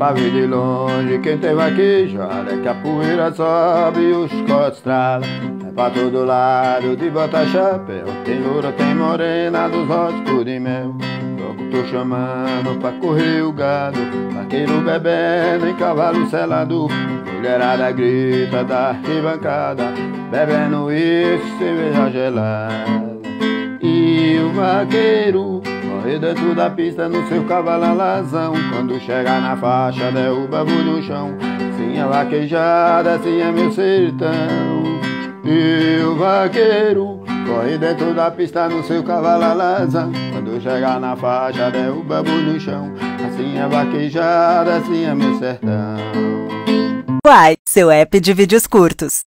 pra ver de longe quem tem vaquejada, que a poeira sobe e os cotos estralam. É pra todo lado de botar chapéu, tem loura, tem morena, dos olhos tudo em mel. Logo tô chamando pra correr o gado, vaqueiro bebendo em cavalo selado. Mulherada grita da arquibancada, bebendo isso, cerveja gelada. E o vaqueiro corre dentro da pista no seu cavalo alazão. Quando chegar na faixa derruba no chão. Sim é vaquejada, sim é meu sertão. E o vaqueiro corre dentro da pista no seu cavalo alazão. Quando chegar na faixa derruba no chão. Assim é vaquejada, assim é meu sertão. Uai, seu app de vídeos curtos.